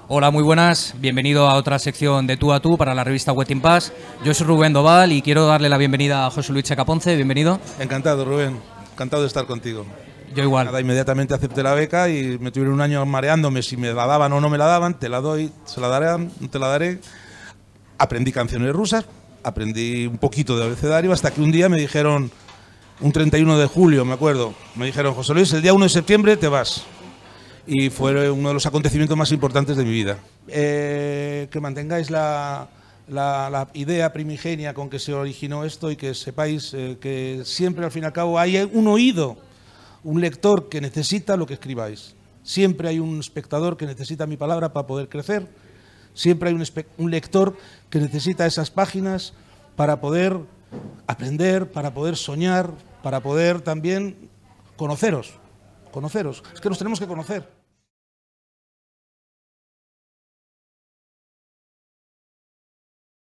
Hola, muy buenas. Bienvenido a otra sección de Tú a Tú para la revista Wedding Pass. Yo soy Rubén Doval y quiero darle la bienvenida a José Luis Checa-Ponce. Bienvenido. Encantado, Rubén. Encantado de estar contigo. Yo igual. Nada, inmediatamente acepté la beca y me tuvieron un año mareándome si me la daban o no me la daban. Te la doy, se la darán, no te la daré. Aprendí canciones rusas, aprendí un poquito de abecedario, hasta que un día me dijeron, un 31 de julio, me acuerdo, me dijeron: José Luis, el día 1 de septiembre te vas. Y fue uno de los acontecimientos más importantes de mi vida. Que mantengáis la idea primigenia con que se originó esto y que sepáis que siempre, al fin y al cabo, hay un oído, un lector que necesita lo que escribáis. Siempre hay un espectador que necesita mi palabra para poder crecer. Siempre hay un lector que necesita esas páginas para poder aprender, para poder soñar, para poder también conoceros. Es que nos tenemos que conocer.